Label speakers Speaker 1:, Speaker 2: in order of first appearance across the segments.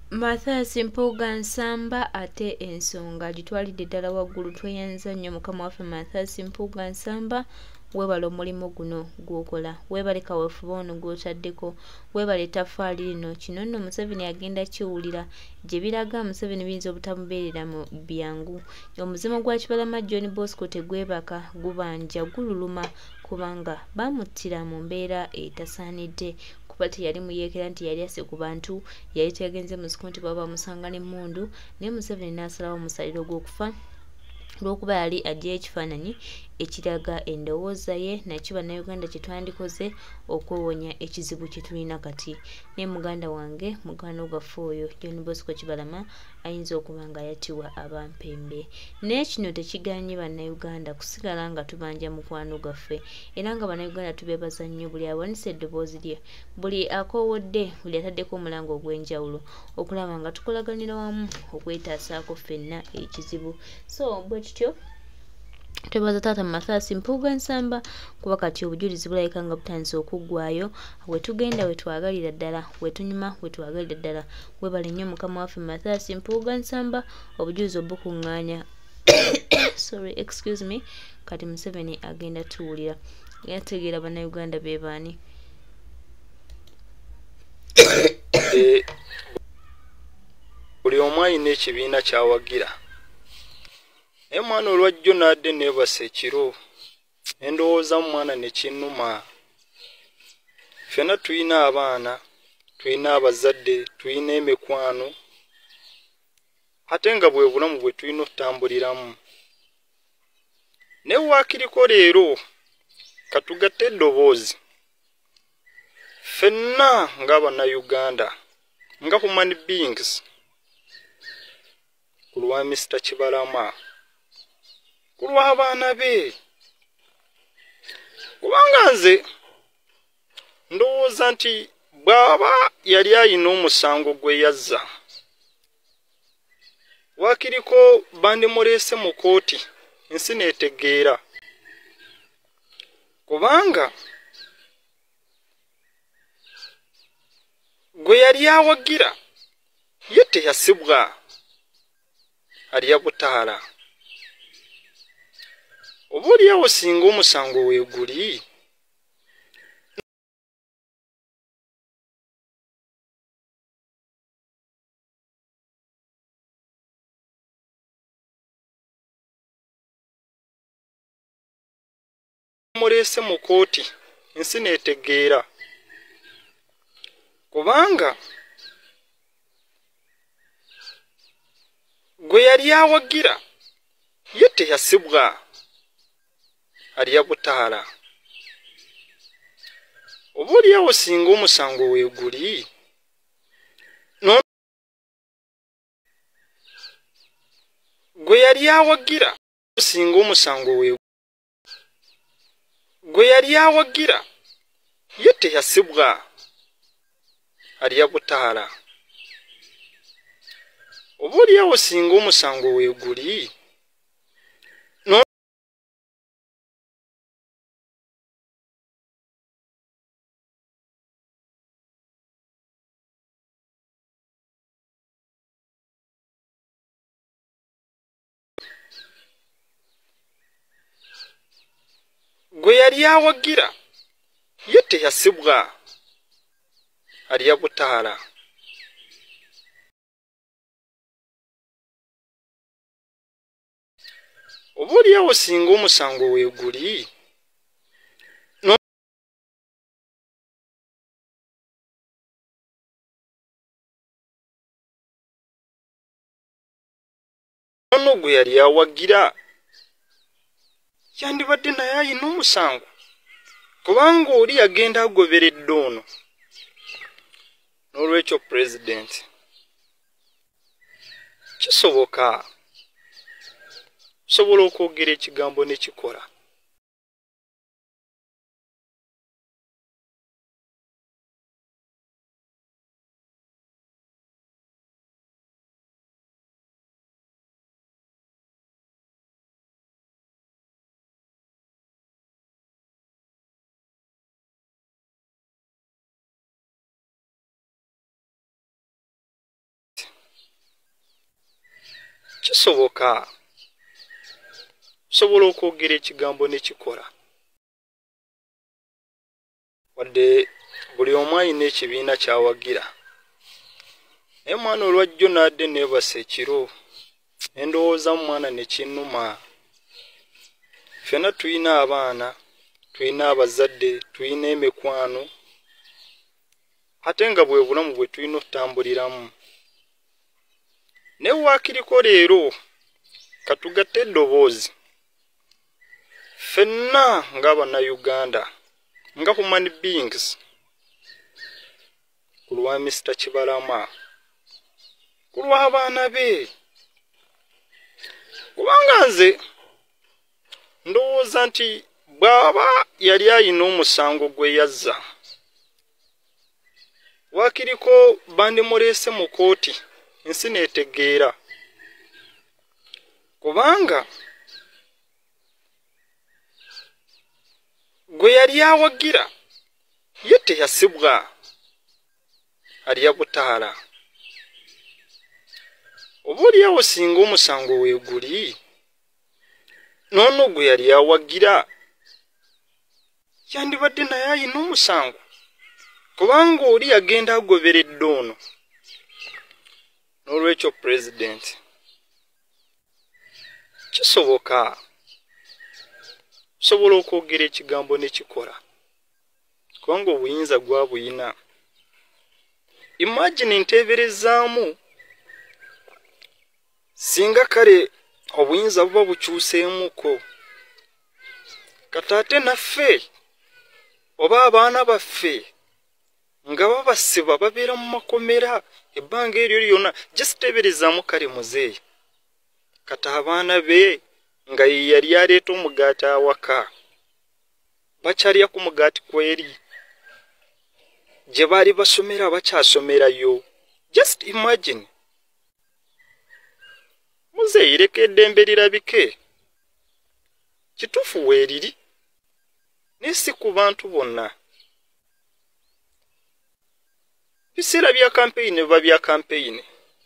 Speaker 1: Mathais Mpuga nsamba ate ensonga gitwalidde ddala waggulu. Tweyanza nnyo mukama waffe Mathais Mpuga nsamba. Weebale omulimu guno gw'okola, weebale kaweefube ono gw'otaddeko, weebale ettaffaali lino. Kino nno Museveni agenda kiwulira, gye biraga Museveni biyinza obutamubeerera mu byangu. Omuzimu gwa Kibalama John Bosco tegwebaka, gubanja, gululuma, kubanga bamuttira mu mbeera etasaanidde. Kuba teyali muyeekera nti yali asse ku bantu, yali teyagenze mu nsiko nti baba bamusanga n'emmundu, naye Museveni n'asalawo omusaliro gw'okufa lw'okuba yali aggyayo ekifaananyi ekiraga endowooza ye. Nakyo bannayuganda kye twandikoze okwewonya ekizibu kye tulina kati. Ne muganda wange, muganda gwaffe oyo John Bosco Kibalama ayinza okuba nga yattibwa abampembe. Naye kino tekiganye bannayuganda kusigala nga tubanja mukwano gwaffe, era nga bannayuganda tubeebaza nnyo buli awanise eddoboozi lye, buli akoowodde, buli ataddeko omulango ogw'enjawulo, okulaba nga tukolaganira wamu okwetaasaako ffenna ekizibu. So bwe tutyo twebaza taata Mathais Mpuga nsamba, kuba kati obujulizi bulabika nga butandise okuggwaayo. Wetugenda wetwagalira ddala, wetunyuma wetwagalira ddala. Weebale nnyo mukama waffe Mathais Mpuga nsamba, obujulizi obukuŋŋaanya sorry, excuse me. Kati Museveni agenda tuwulira, yategeera bannayuganda be baani.
Speaker 2: Buli omu alina ekibiina ky'awagira. Naye mwana olwajjo n'adde neebase ekiro, endowooza mu mwana ne kinnuma. Ffenna tulina abaana, tulina abazadde, tulina emikwano, ate nga bwe bulamu bwe tulina okutambuliramu. Naye waakiriko leero katugatte eddoboozi, ffenna ng'Abannayuganda, nga human beings, ku lwa Mr. Kibalama, ku lw'abaana be. Kubanga nze ndowooza nti bw'aba yali alina omusango gwe yazza, waakiriko bandimuleese mu kooti, ensi neetegeera. Kubanga gwe yali awagira ye teyasibwa, alya butaala. Oba oliawo singa omusango weeguli, muleese mu kooti, ensi neetegeera. Kubanga gwe yali awagira ye teyasibwa, alya butaala. Oba oliawo singa omusango weeguli, gwe yali awagira singa omusango weeguli, gwe yali awagira ye teyasibwa, alya butaala. Oba oliawo singa omusango weeguli, gwe yali awagira ye teyasibwa, alya butaala. Oba oliawo singa omusango weeguli, ono gwe yali awagira yandibadde naye alina omusango, kubanga oli yagenda agoberedde ono. N'olwekyo pulezidenti, kisoboka sobola okwogera ekigambo ne kikola. kisoboka sobola okwogera ekigambo nekikola wadde buli omu alina ekibiina kyawagira naye mwana olwajjo nadde neebasa ekiro endowooza mu mwana nekinnuma ffena tulina abaana tulina abazadde tulina emikwano ate nga bwe bulamu bwe tulina okutambuliramu ne waakiriko leero katugatte eddoboozi ffenna ng'Abannayuganda nga human beings ku lwa Mr. Kibalama ku lw'abaana be kubanga nze ndowooza nti bw'aba yali ayina omusango gwe yazza waakiriko bandimuleese mu kooti ensi neetegeera kubanga gwe yali awagira ye teyasibwa alya butaala oba oliawo singa omusango weeguli noono gwe yali awagira yandibadde naye ayina omusango kubanga oli yagenda agoberedde ono n'olwekyo pulezidenti kisoboka sobola okwogera ekigambo nekikola kubanga obuyinza gwabuyina imagine nteeberezaamu singa kale obuyinza buba bukyuseemuko kati ate naffe oba abaana baffe nga babasiba babeera mu makomera ebbanga eryo lyonna jesiteeberezaamu kale muzeeyi kati abaana be nga ye yali aleeta omugaati awaka bakyalya ku mugaati kweri gye baali basomera bakyasomerayo just imagine muzeeyi leka eddembe lirabike kituufu weeriri naye si ku bantu bonna biseera bya kampeyini biba bya kampeyini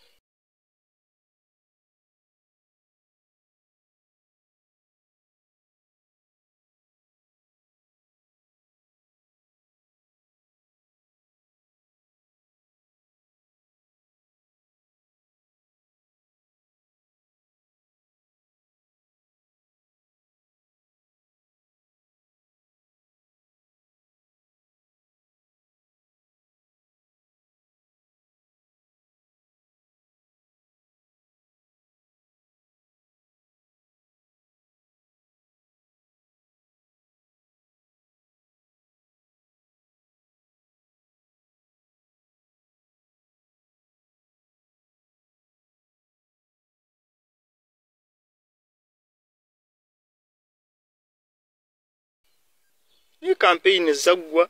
Speaker 2: ni kampeyini zaggwa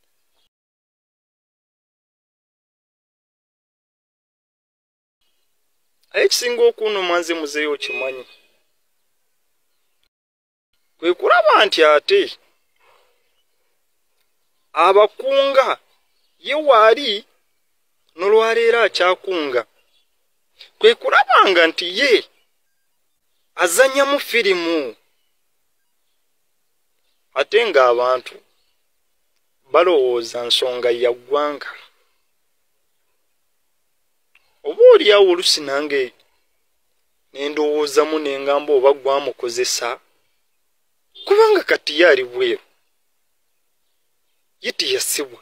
Speaker 2: aye ekisinga okunnuma nze muzeeyi okimanyi kwe kulaba nti ate abakunga ye waali n'olwaleero akyakunga kwe kulabanga nti ye azannyamu firimu ate ng'abantu balowooza nsonga ya ggwanga oba oliawo olusi nange nendowoozamu nengamba oba gwamukozesa kubanga kati ye ali bweru ye teyasibwa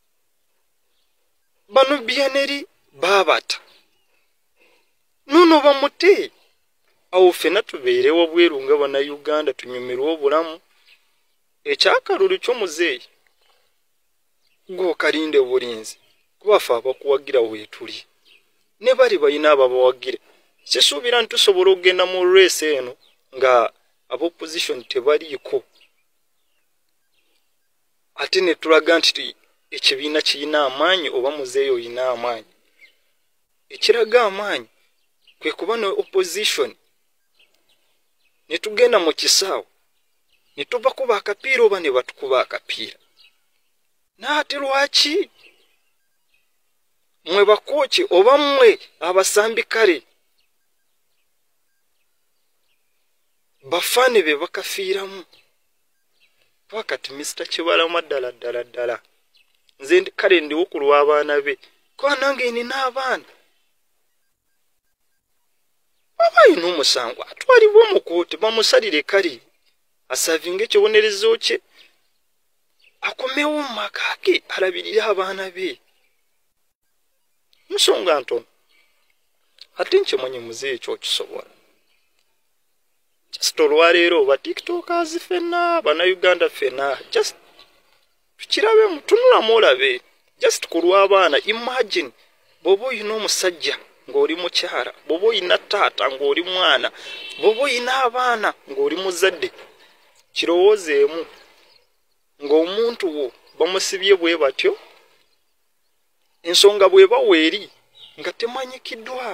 Speaker 2: bano byaneri baabata noono bamute awo ffena tubeerewo bweru nga Bannayuganda tunyumirwe obulamu ekyakalulu ky'omuzeeyi ng'okalinde obulinzi kuba ffe abakuwagira weetuli ne bali balina ababawagira sisuubira nti tusobola okugenda mu reesi eno nga ab'opposition tebaliiko ate ne tulaga nti ekibiina kirina amaanyi oba muzeeyi olina amaanyi ekiraga amaanyi kwe kuba ne opposition ne tugenda mu kisaawe ne tubakuba akapiira oba ne batukuba akapiira naate lwaki mwe bakooki oba mmwe abasambi kale bafane be bakafiiramu wakati Mr. Kibalama ddala nze kale ndiwo ku lw'abaana be kwa nange nina abaana abayina omusango atwalibwa mu kkooti bamusalire kale asavinga ekibonerezo kye akomewo mu maka ge alabirire abaana be nsonga ntono ate nkimanyi muzeeyi kyokisobola just olwaleero oba tiktokers fenna bannayuganda fenna just tukirabe mutunulamu olabe just ku lw'abaana imagine bw'oba oyina omusajja ng'oli mukyala bw'oba oyina taata ng'oli mwana bw'oba oyina abaana ng'oli muzadde kirowoozeemu ng'omuntu wo bamusibye bwe batyo ensonga bw'eba weeri nga temanyikiddwa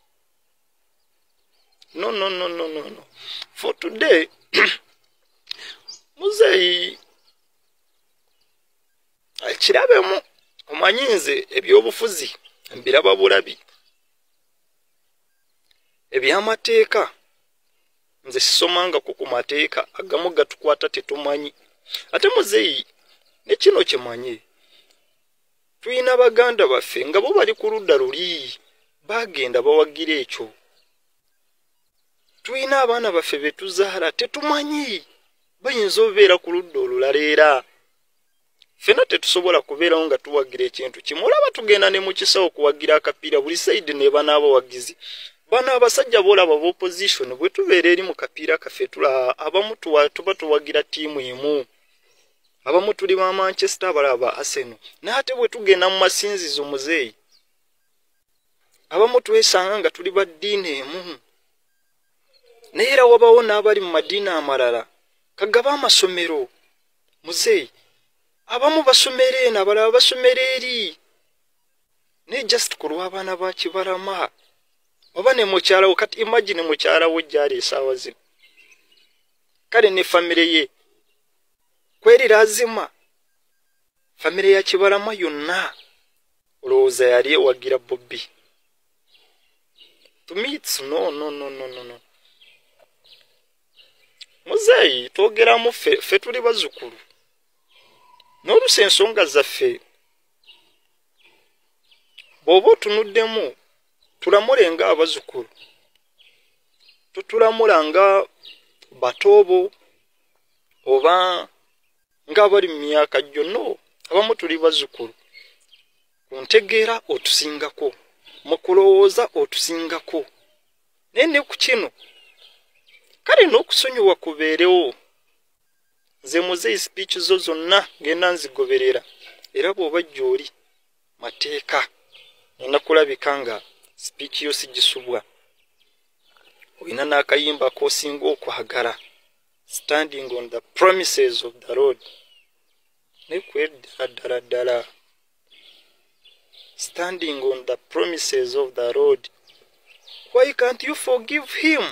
Speaker 2: no for today muzeeyi kirabemu omanyi nze ebyobufuzi mbiraba bulabi ebyamateeka nze sisomangako ku mateeka agamu gatukwata tetumanyi ate muzeeyi ne kino kimanyi tuyina baganda baffe nga bo bali ku ludda luli bagenda bawagira ekyo tuyina abaana baffe betuzaala tetumanyi bayinza obeera ku ludda olulala era fena tetusobola kubeerawo nga tuwagira ekintu kimu olaba tugenda ne mu kisawo kuwagira akapiira buli sayidi ne banaabawagizi bano abasajja boolaba b'opposition bwe tubeera eri mu kapiira kaffe abamu tuba tuwagira ttiimu emu abamu tuli ba Manchester abalala ba Arsenal naye ate bwe tugenda mu masinzizo muzeeyi abamu twesanga nga tuli ba ddiini emu naye era wabawo n'abali mu madiini amalala kagaba amasomero muzeeyi abamu basomera eno abalala basomera eri naye just ku lw'abaana ba Kibalama oba ne mukyalawo kati imagine mukyalawo gyali esaawa zino kale ne famire ye kweri lazima famire ya Kibalama yonna olowooza yali ewagira Bobby to me it's no muzeeyi twogeramu ffe tuli bazzukulu n'oluusi ensonga zaffe bw'oba otunuddemu tulamule nga abazzukulu tutulamula nga batoobo oba ng'abali mu myaka gyonna abamu tuli bazzukulu ku ntegeera otusingako mu kulowooza otusingako naye ne ku kino kale n'okusonyiwa kubeerewo nze muzeeyi speech zo zonna ngenda nzigoberera era bw'oba gy'oli mateeka nina kulabika nga speech yo sigisubwa olina n'akayimba k'osinga okwagala standing on the promises of the Lord ddala standing on the promises of the Lord why can't you forgive him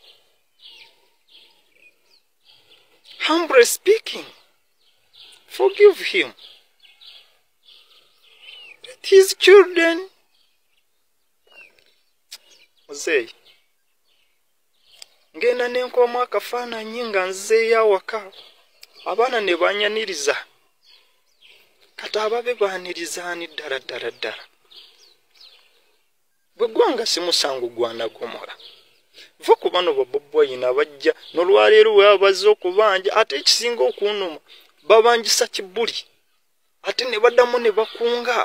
Speaker 2: humbly speaking forgive him let his children muzeeyi ngenda nenkomamu akafaananyi nga nzeeyo awaka abaana ne banyaniriza kati ababe baanirizaani ddala bwe gwanga si musango gwanagomora va ku bano babobwayina bajja n'olwaleero we bazze okubanja ate ekisinga okunuma babanjisa kibuli ate ne baddamu ne bakunga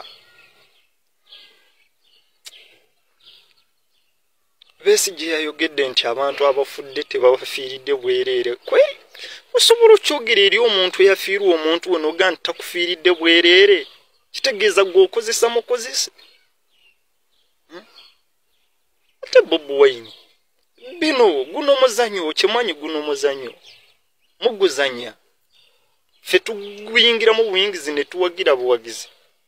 Speaker 2: Besigye yayogedde nti abantu abafudde tebabafiiridde bwereere kwe osobola okyogera eri omuntu eyafiirwa omuntu we noga nti takufiiridde bwereere kitegeeza gw'okozesa mukozese ate Bobi Wine bino guno muzanyo okimanyi guno muzanyo muguzanya ffe tuguyingira mu buyingizi ne tuwagira buwagizi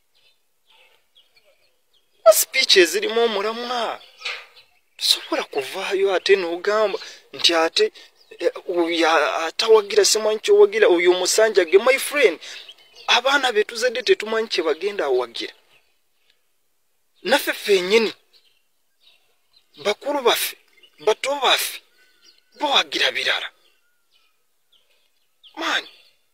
Speaker 2: speech ezirimu omulamwa sobola kuvaayo ate n'ogamba nti ate atawagira simanyi kyowagira oyo omusanjage my friend abaana be tuzadde tetumanyi kye bagenda awagira naffe ffennyini bakulu baffe bato baffe bawagira birala Man,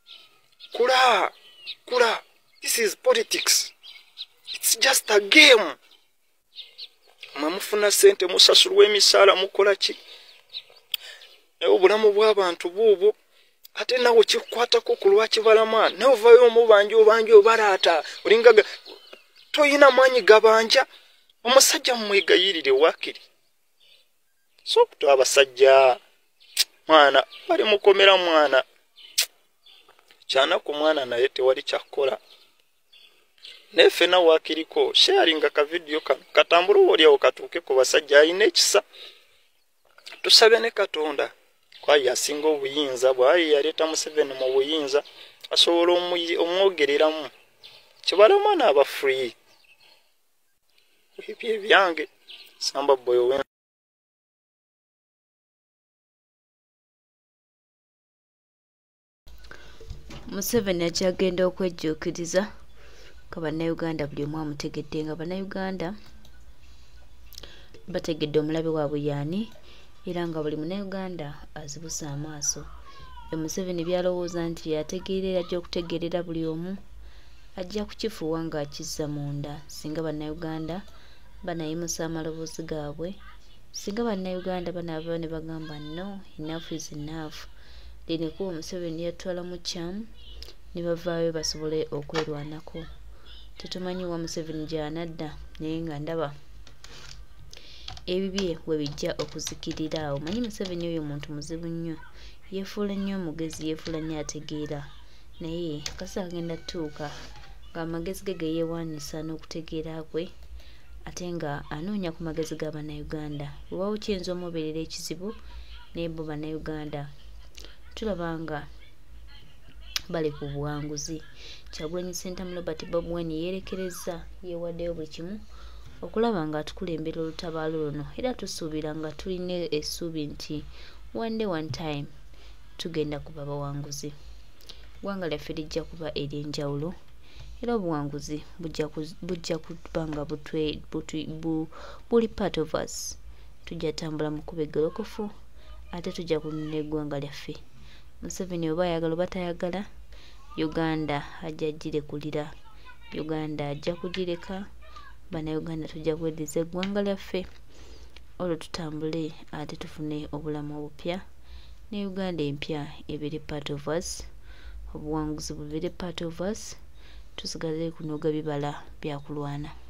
Speaker 2: kula. This is politics. It's just a game. Mamufuna sente musasulwa emisala mukola ki? Obulamu bw'abantu buubo ate nawe kikwatako ku lwa Kibalama. Nawe vayo mu banjo barata. Olingaga toyina maanyi gabanja. Omusajja mwegayirire wakiri. So kuto abasajja mwana bali mukomera mwana. Chana ku mwana naye tewali kyakola. Nefe na wakiriko sharinga ka video katambulu oli okatuke ku basajja ayina ekisa. Tusabe ne Katonda kwa yasinga obuyinza bwayi yaleta Museveni mu buyinza asobola omwogereramu. Kibalama n'aba free. Ebyo byange Samba boyo we
Speaker 1: Museveni akyagenda okwejjuukiriza ka bannayuganda buli omu amutegedde nga bannayuganda bategedde omulabe waabwe yaani era nga buli munnayuganda azibusa amaaso. Museveni byalowooza nti yategeerera ajja okutegeerera buli omu ajja kukifuuwa ng'akizza munda singa bannayuganda banayimusa amaloboozi gaabwe, singa bannayuganda banaava ne bagamba no, enough is enough. Lino ekkubo Museveni yatwala mu kyamu ne bavaayo basobole okwerwanako. Tetumanyi wa Museveni gy'anadda naye nga ndaba ebibye we bijja okuzikirira awo. Manyi Museveni oyo muntu muzibu nnyo, yeefuula nnyo omugezi, yeefuula nnyo ategeera, naye kasa agenda tuuka ng'amagezi ge geyeewaanisa n'okutegeera kwe ate nga anoonya ku magezi ga bannayuganda. Weewaawo kiyinza omubeerera ekizibu naye bo bannayuganda tulaba nga bali ku buwanguzi. Kyagulanyi Ssentamu Robert Bob Wine yeerekereza yeewaddeyo buli kimu okulaba nga atukulembera olutabaalo luno era tusuubira nga tulina essuubi nti one day one time tugenda kuba bawanguzi. Ggwanga lyaffe lijja kuba ery'enjawulo era obuwanguzi bujja kuba nga buli part of us. Tujja tambula mu kuba eggolokofu ate tujja kununula eggwanga lyaffe. Museveni oba ayagala oba tayagala, Uganda ajja girekulira, Uganda ajja kugireka, bannayuganda tujja kweddiza eggwanga lyaffe olwo tutambule ate tufune obulamu obupya ne Uganda empya ebeere part of us, obuwanguzi bubeere part of us, tusigale kunoga bibala bya kulwana.